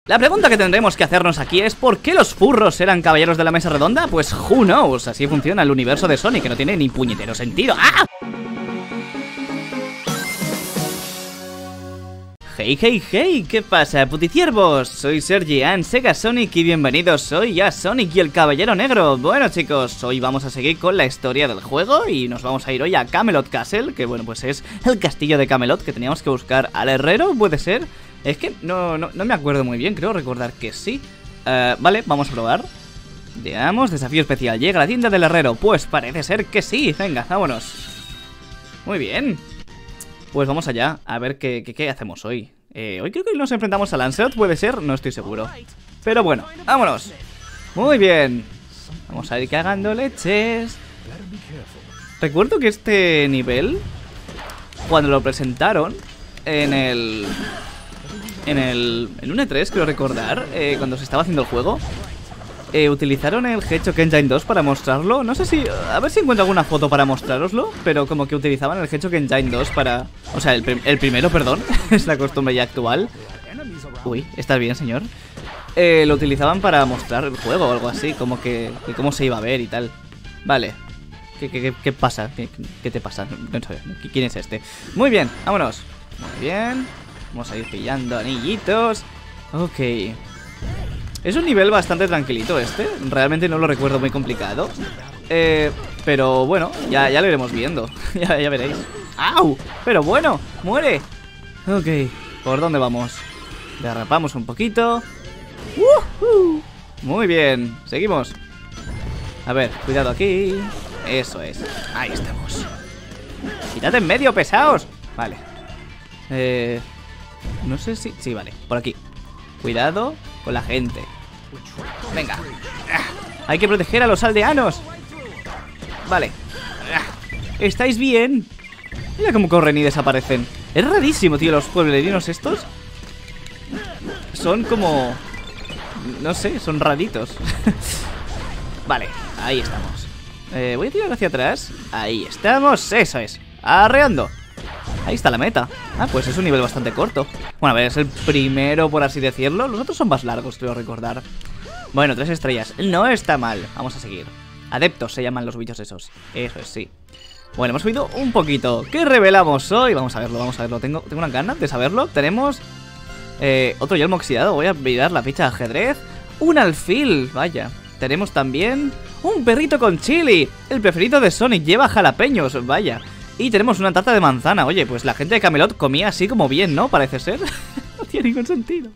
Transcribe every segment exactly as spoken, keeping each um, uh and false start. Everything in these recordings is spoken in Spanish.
La pregunta que tendremos que hacernos aquí es ¿por qué los furros eran caballeros de la mesa redonda? Pues who knows, así funciona el universo de Sonic, que no tiene ni puñetero sentido. ¡Ah! Hey, hey, hey, ¿qué pasa, puticiervos? Soy Sergian, Sega Sonic y bienvenidos hoy a Sonic y el Caballero Negro. Bueno chicos, hoy vamos a seguir con la historia del juego y nos vamos a ir hoy a Camelot Castle, que bueno, pues es el castillo de Camelot, que teníamos que buscar al herrero, ¿puede ser? Es que no, no, no me acuerdo muy bien, creo recordar que sí. uh, Vale, vamos a probar. Veamos, desafío especial, llega a la tienda del herrero. Pues parece ser que sí, venga, vámonos. Muy bien. Pues vamos allá, a ver qué, qué, qué hacemos hoy. eh, Hoy creo que nos enfrentamos a Lancelot, puede ser, no estoy seguro. Pero bueno, vámonos. Muy bien. Vamos a ir cagando leches. Recuerdo que este nivel, cuando lo presentaron en el... En el... En un E tres, creo recordar, eh, cuando se estaba haciendo el juego, Eh, utilizaron el Hedgehog Engine dos para mostrarlo. No sé si... A ver si encuentro alguna foto para mostraroslo. Pero como que utilizaban el Hedgehog Engine dos para... O sea, el, prim el primero, perdón. Es la costumbre ya actual. Uy, ¿estás bien, señor? Eh, lo utilizaban para mostrar el juego o algo así. Como que... que cómo se iba a ver y tal. Vale. ¿Qué, qué, qué, qué pasa? ¿Qué, ¿Qué te pasa? No sé. ¿Quién es este? Muy bien, vámonos. Muy bien. Vamos a ir pillando anillitos. Ok. Es un nivel bastante tranquilito este. Realmente no lo recuerdo muy complicado. Eh, pero bueno, ya, ya lo iremos viendo. ya, ya veréis. ¡Au! Pero bueno, muere. Ok, ¿por dónde vamos? Derrapamos un poquito. ¡Uh-huh! Muy bien, seguimos. A ver, cuidado aquí. Eso es, ahí estamos. Quítate en medio, pesaos. Vale. Eh, no sé si... Sí, vale, por aquí. Cuidado con la gente. Venga. Hay que proteger a los aldeanos. Vale. ¿Estáis bien? Mira cómo corren y desaparecen. Es rarísimo, tío, los pueblerinos estos. Son como... No sé, son raritos. Vale, ahí estamos. eh, Voy a tirar hacia atrás. Ahí estamos, eso es. Arreando. Ahí está la meta. Ah, pues es un nivel bastante corto. Bueno, a ver, es el primero, por así decirlo. Los otros son más largos, creo recordar. Bueno, tres estrellas. No está mal. Vamos a seguir. Adeptos se llaman los bichos esos. Eso es, sí. Bueno, hemos subido un poquito. ¿Qué revelamos hoy? Vamos a verlo, vamos a verlo. Tengo, tengo una ganas de saberlo. Tenemos eh, otro yelmo oxidado. Voy a mirar la ficha de ajedrez. Un alfil, vaya. Tenemos también un perrito con chili. El preferido de Sonic, lleva jalapeños, vaya. Y tenemos una tarta de manzana. Oye, pues la gente de Camelot comía así como bien, ¿no? Parece ser. No tiene ningún sentido.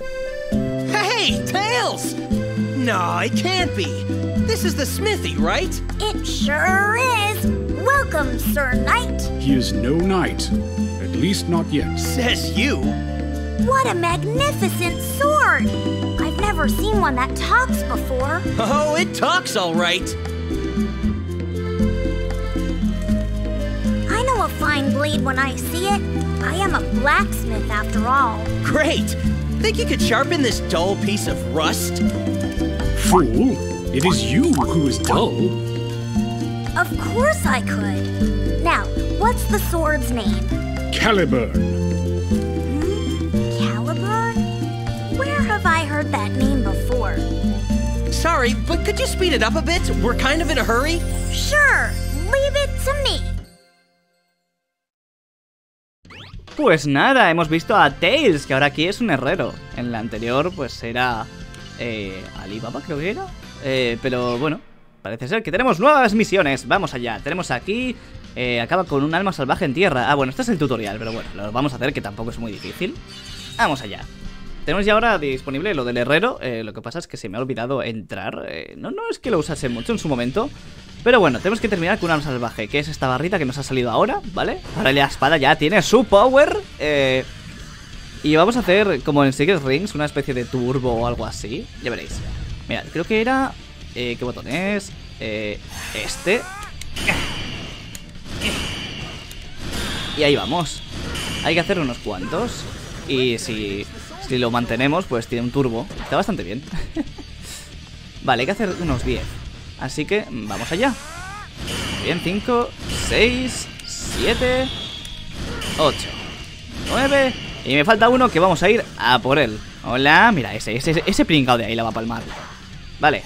Hey, Tails! No, it can't be. This is the smithy, right? It sure is. Welcome, Sir Knight. He is no knight. At least not yet. Says you. What a magnificent sword. I've never seen one that talks before. Oh, it talks all right. I know a fine blade when I see it. I am a blacksmith after all. Great. Think you could sharpen this dull piece of rust? Fool, it is you who is dull. Of course I could. Now, what's the sword's name? Caliburn. Hmm? Caliburn? Where have I heard that name before? Sorry, but could you speed it up a bit? We're kind of in a hurry. Sure. Leave it to me. Pues nada, hemos visto a Tails, que ahora aquí es un herrero. En la anterior pues era eh, Alibaba, creo que era. eh, Pero bueno, parece ser que tenemos nuevas misiones. Vamos allá, tenemos aquí eh, acaba con un alma salvaje en tierra. Ah, bueno, este es el tutorial, pero bueno, lo vamos a hacer, que tampoco es muy difícil. Vamos allá. Tenemos ya ahora disponible lo del herrero. eh, Lo que pasa es que se me ha olvidado entrar. eh, No, no es que lo usase mucho en su momento, pero bueno, tenemos que terminar con un alma salvaje, que es esta barrita que nos ha salido ahora, ¿vale? Ahora la espada ya tiene su power. eh, Y vamos a hacer, como en Secret Rings, una especie de turbo o algo así. Ya veréis. Mira, creo que era... Eh, ¿Qué botón es? Eh, este. Y ahí vamos. Hay que hacer unos cuantos. Y si, si lo mantenemos, pues tiene un turbo. Está bastante bien. Vale, hay que hacer unos diez. Así que vamos allá. Bien, cinco, seis, siete, ocho, nueve. Y me falta uno que vamos a ir a por él. Hola, mira, ese, ese, ese pringao de ahí la va a palmar. Vale.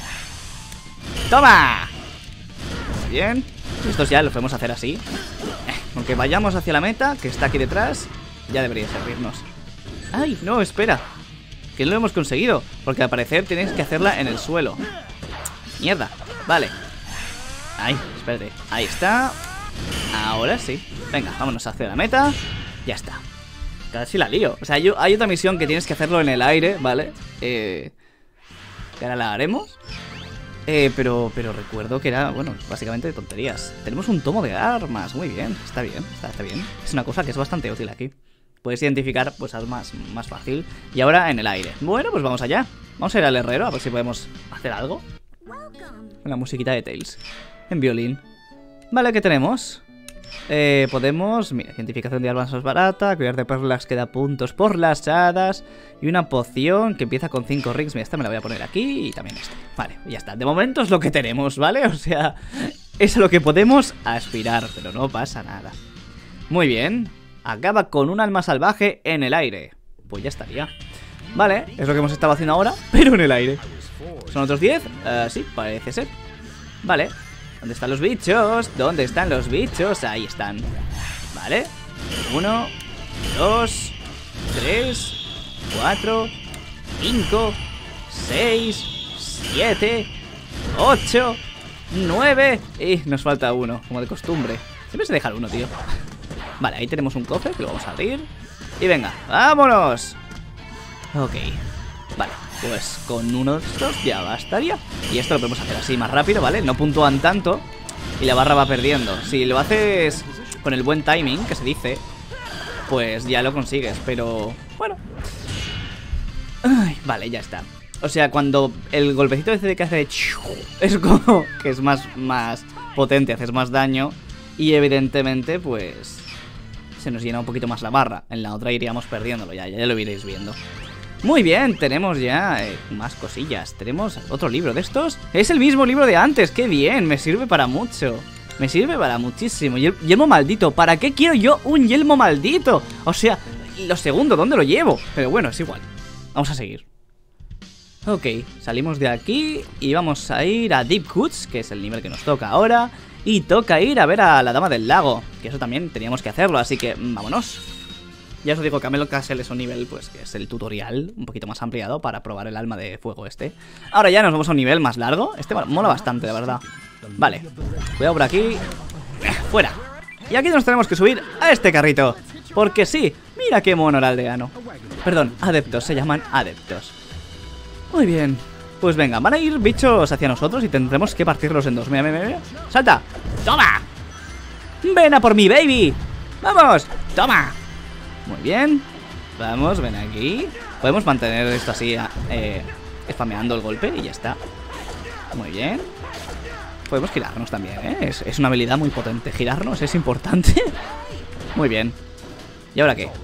¡Toma! Muy bien. Estos ya los podemos hacer así. Aunque vayamos hacia la meta, que está aquí detrás, ya debería servirnos. ¡Ay, no, espera! Que no lo hemos conseguido, porque al parecer tenéis que hacerla en el suelo. Mierda, vale. Ay, espérate, ahí está. Ahora sí. Venga, vámonos hacia la meta. Ya está. Casi la lío. O sea, yo, hay otra misión que tienes que hacerlo en el aire, ¿vale? Eh, que ahora la haremos. Eh, pero, pero recuerdo que era, bueno, básicamente tonterías. Tenemos un tomo de armas, muy bien, está bien, está, está bien. Es una cosa que es bastante útil aquí. Puedes identificar, pues, armas más fácil. Y ahora en el aire. Bueno, pues vamos allá. Vamos a ir al herrero, a ver si podemos hacer algo. Con la musiquita de Tails. En violín. Vale, ¿qué tenemos? Eh, podemos, mira, identificación de armas más barata, collar de perlas que da puntos por las hadas y una poción que empieza con cinco rings. Mira, esta me la voy a poner aquí y también esta. Vale, ya está. De momento es lo que tenemos, ¿vale? O sea, es a lo que podemos aspirar, pero no pasa nada. Muy bien. Acaba con un alma salvaje en el aire. Pues ya estaría. Vale, es lo que hemos estado haciendo ahora, pero en el aire. ¿Son otros diez? Uh, sí, parece ser. Vale. ¿Dónde están los bichos? ¿Dónde están los bichos? Ahí están. Vale. Uno, dos, tres, cuatro, cinco, seis, siete, ocho, nueve. Y nos falta uno, como de costumbre. Siempre se deja uno, tío. Vale, ahí tenemos un cofre que lo vamos a abrir. Y venga, ¡vámonos! Ok. Vale, pues con uno de estos ya bastaría. Y esto lo podemos hacer así más rápido, ¿vale? No puntúan tanto y la barra va perdiendo. Si lo haces con el buen timing, que se dice, pues ya lo consigues, pero bueno. Ay, vale, ya está. O sea, cuando el golpecito ese de que hace es como que es más, más potente, haces más daño. Y evidentemente, pues se nos llena un poquito más la barra. En la otra iríamos perdiéndolo, ya, ya lo iréis viendo. Muy bien, tenemos ya eh, más cosillas. Tenemos otro libro de estos. Es el mismo libro de antes, qué bien, me sirve para mucho. Me sirve para muchísimo. Yel Yelmo maldito, ¿para qué quiero yo un yelmo maldito? O sea, lo segundo, ¿dónde lo llevo? Pero bueno, es igual. Vamos a seguir. Ok, salimos de aquí y vamos a ir a Deep Woods, que es el nivel que nos toca ahora. Y toca ir a ver a la Dama del Lago, que eso también teníamos que hacerlo, así que vámonos. Ya os digo que Camelo Castle es un nivel, pues, que es el tutorial un poquito más ampliado para probar el alma de fuego este. Ahora ya nos vamos a un nivel más largo. Este mola bastante, de verdad. Vale, cuidado por aquí. Fuera. Y aquí nos tenemos que subir a este carrito, porque sí, mira qué mono el aldeano. Perdón, adeptos, se llaman adeptos. Muy bien. Pues venga, van a ir bichos hacia nosotros y tendremos que partirlos en dos. Mira, mira, mira. ¡Salta! ¡Toma! ¡Ven a por mi baby! ¡Vamos! ¡Toma! Muy bien. Vamos, ven aquí. Podemos mantener esto así, eh, spameando el golpe y ya está. Muy bien. Podemos girarnos también, ¿eh? Es, es una habilidad muy potente. Girarnos es importante. Muy bien. ¿Y ahora qué?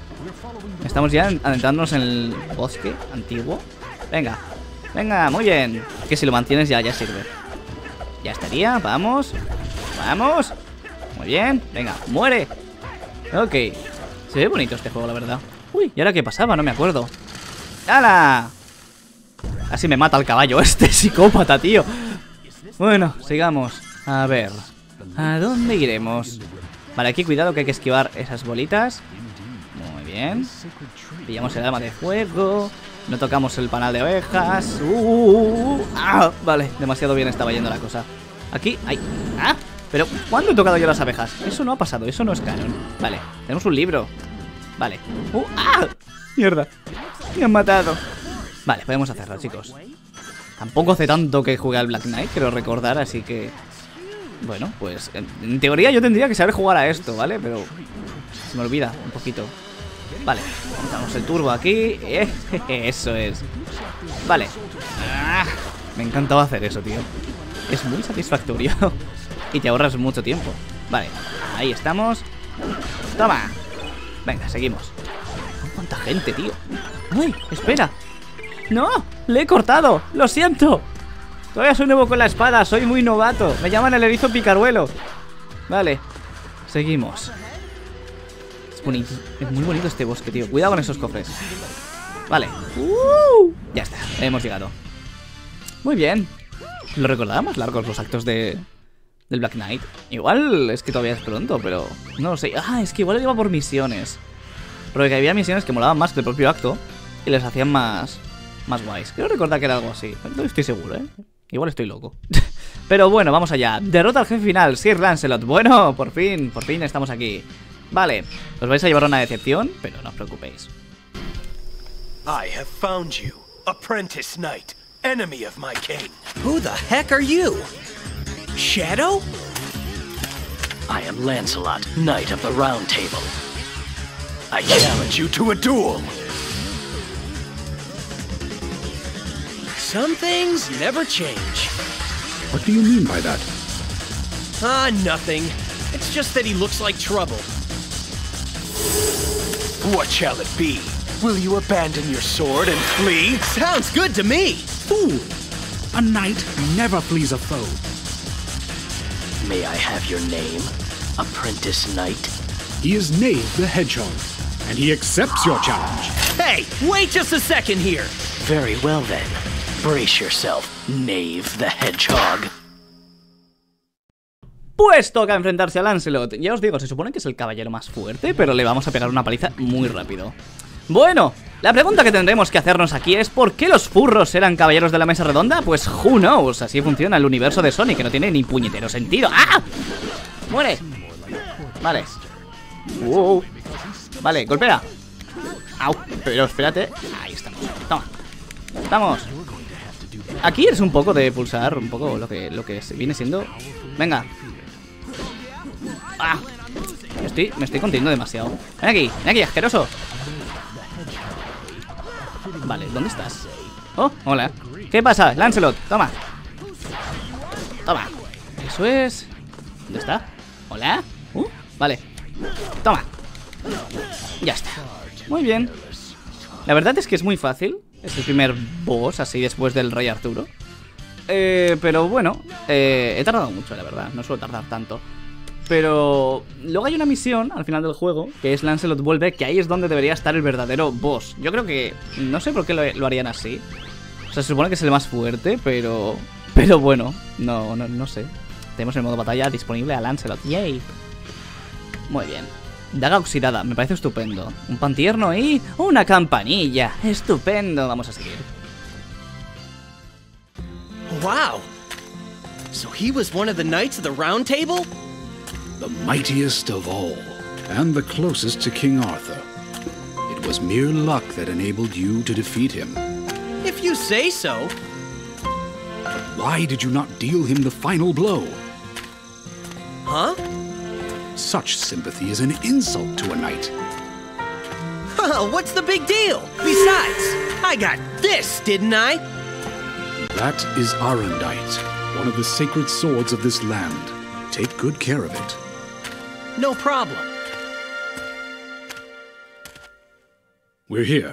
Estamos ya adentrándonos en el bosque antiguo. Venga. Venga, muy bien. Que si lo mantienes ya, ya sirve. Ya estaría, vamos. Vamos. Muy bien, venga, muere. Ok. Se ve bonito este juego, la verdad. Uy, ¿y ahora qué pasaba? No me acuerdo. ¡Hala! Así me mata el caballo este psicópata, tío. Bueno, sigamos. A ver, ¿a dónde iremos? Vale, aquí cuidado que hay que esquivar esas bolitas. Muy bien. Pillamos el arma de fuego. No tocamos el panal de ovejas. Uh, uh, uh, ah, vale, demasiado bien estaba yendo la cosa. Aquí, ahí. Ah, pero ¿cuándo he tocado yo las abejas? Eso no ha pasado, eso no es canon. Vale, tenemos un libro. Vale. Uh, ah, mierda. Me han matado. Vale, podemos hacerlo, chicos. Tampoco hace tanto que jugué al Black Knight, quiero recordar, así que... Bueno, pues en, en teoría yo tendría que saber jugar a esto, ¿vale? Pero se me olvida un poquito. Vale, damos el turbo aquí. Eh, eso es. Vale. Ah, me encantaba hacer eso, tío. Es muy satisfactorio. Y te ahorras mucho tiempo. Vale, ahí estamos. Toma. Venga, seguimos. ¿Cuánta gente, tío? ¡Uy! ¡Espera! ¡No! ¡Le he cortado! ¡Lo siento! Todavía soy nuevo con la espada, soy muy novato. Me llaman el erizo picaruelo. Vale, seguimos. Es bonito, es muy bonito este bosque, tío. Cuidado con esos cofres. Vale. Uh, ya está, hemos llegado. Muy bien. ¿Lo recordaba más largos los actos de del Black Knight? Igual es que todavía es pronto, pero no lo sé. Ah, es que igual iba por misiones. Porque había misiones que molaban más que el propio acto y les hacían más, más guays. Quiero recordar que era algo así. No estoy seguro, ¿eh? Igual estoy loco. Pero bueno, vamos allá. Derrota al jefe final, Sir Lancelot. Bueno, por fin, por fin estamos aquí. Vale, os vais a llevar una decepción, pero no os preocupéis. I have found you, apprentice knight, enemy of my king. Who the heck are you? Shadow? I am Lancelot, Knight of the Round Table. I challenge you to a duel. Some things never change. What do you mean by that? Ah, nothing. It's just that he looks like trouble. What shall it be? Will you abandon your sword and flee? Sounds good to me. Fool! A knight never flees a foe. May I have your name, Apprentice Knight? He is Knave the Hedgehog, and he accepts your challenge. Hey, wait just a second here. Very well then. Brace yourself, Knave the Hedgehog. Pues toca enfrentarse a Lancelot. Ya os digo, se supone que es el caballero más fuerte, pero le vamos a pegar una paliza muy rápido. Bueno, la pregunta que tendremos que hacernos aquí es ¿por qué los furros eran caballeros de la mesa redonda? Pues who knows, así funciona el universo de Sonic, que no tiene ni puñetero sentido. ¡Ah! ¡Muere! Vale. Wow. Vale, golpea. Au, pero espérate. Ahí estamos. Toma. Vamos. Aquí es un poco de pulsar, un poco lo que, lo que viene siendo. Venga. Ah. Me estoy, me estoy conteniendo demasiado. Ven aquí, ven aquí, asqueroso. Vale, ¿dónde estás? Oh, hola. ¿Qué pasa? Lancelot, toma. Toma. Eso es... ¿Dónde está? Hola. Uh, vale. Toma. Ya está. Muy bien. La verdad es que es muy fácil. Es el primer boss, así después del Rey Arturo. Eh, pero bueno, eh, he tardado mucho, la verdad. No suelo tardar tanto. Pero luego hay una misión al final del juego, que es Lancelot vuelve, que ahí es donde debería estar el verdadero boss. Yo creo que... no sé por qué lo, lo harían así. O sea, se supone que es el más fuerte, pero... Pero bueno, no, no, no sé. Tenemos el modo batalla disponible a Lancelot. ¡Yay! Muy bien. Daga oxidada, me parece estupendo. Un pan tierno y... una campanilla. Estupendo, vamos a seguir. Wow. So he was one of the knights of the Round Table? The mightiest of all, and the closest to King Arthur. It was mere luck that enabled you to defeat him. If you say so. Why did you not deal him the final blow? Huh? Such sympathy is an insult to a knight. Huh, what's the big deal? Besides, I got this, didn't I? That is Arundite, one of the sacred swords of this land. Take good care of it. No problem. We're here.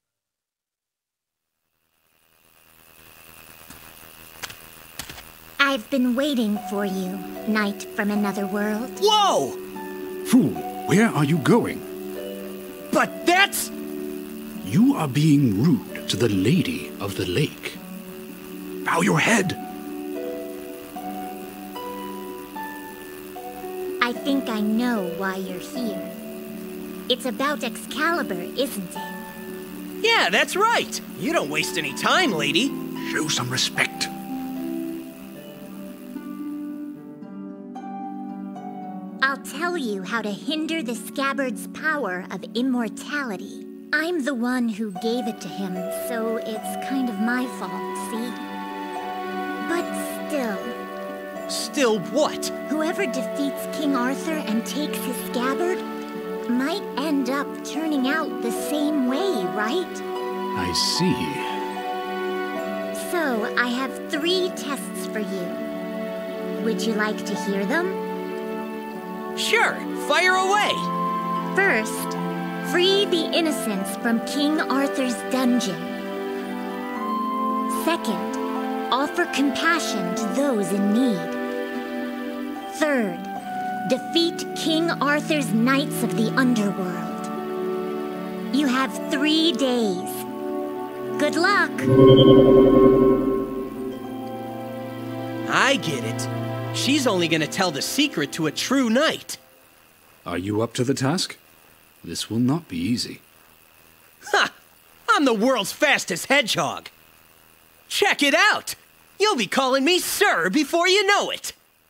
I've been waiting for you, knight from another world. Whoa! Fool, where are you going? But that's... You are being rude to the Lady of the Lake. Bow your head. I think I know why you're here. It's about Excalibur, isn't it? Yeah, that's right. You don't waste any time, lady. Show some respect. I'll tell you how to hinder the scabbard's power of immortality. I'm the one who gave it to him, so it's kind of my fault, see? But still... Still what? Whoever defeats King Arthur and takes his scabbard might end up turning out the same way, right? I see. So, I have three tests for you. Would you like to hear them? Sure, fire away! First, free the innocents from King Arthur's dungeon. Second, offer compassion to those in need. Third, defeat King Arthur's Knights of the Underworld. You have three days. Good luck. I get it. She's only gonna tell the secret to a true knight. Are you up to the task? This will not be easy. Ha! I'm the world's fastest hedgehog. Check it out! You'll be calling me sir before you know it.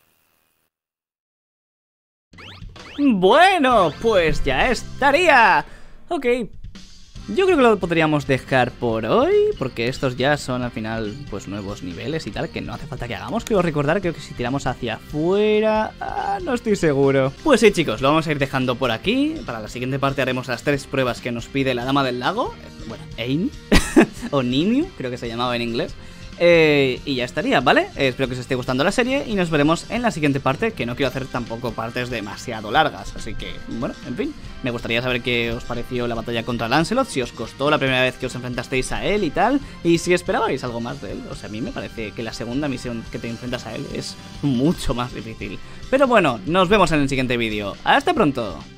Bueno, pues ya estaría. Ok. Yo creo que lo podríamos dejar por hoy, porque estos ya son al final pues nuevos niveles y tal, que no hace falta que hagamos. Creo recordar, creo que si tiramos hacia afuera... Ah, no estoy seguro. Pues sí, chicos, lo vamos a ir dejando por aquí. Para la siguiente parte haremos las tres pruebas que nos pide la Dama del Lago. Bueno, Ain o Nimue, creo que se llamaba en inglés. Eh, y ya estaría, ¿vale? Eh, espero que os esté gustando la serie y nos veremos en la siguiente parte, que no quiero hacer tampoco partes demasiado largas, así que, bueno, en fin, me gustaría saber qué os pareció la batalla contra Lancelot, si os costó la primera vez que os enfrentasteis a él y tal, y si esperabais algo más de él. O sea, a mí me parece que la segunda misión que te enfrentas a él es mucho más difícil. Pero bueno, nos vemos en el siguiente vídeo. ¡Hasta pronto!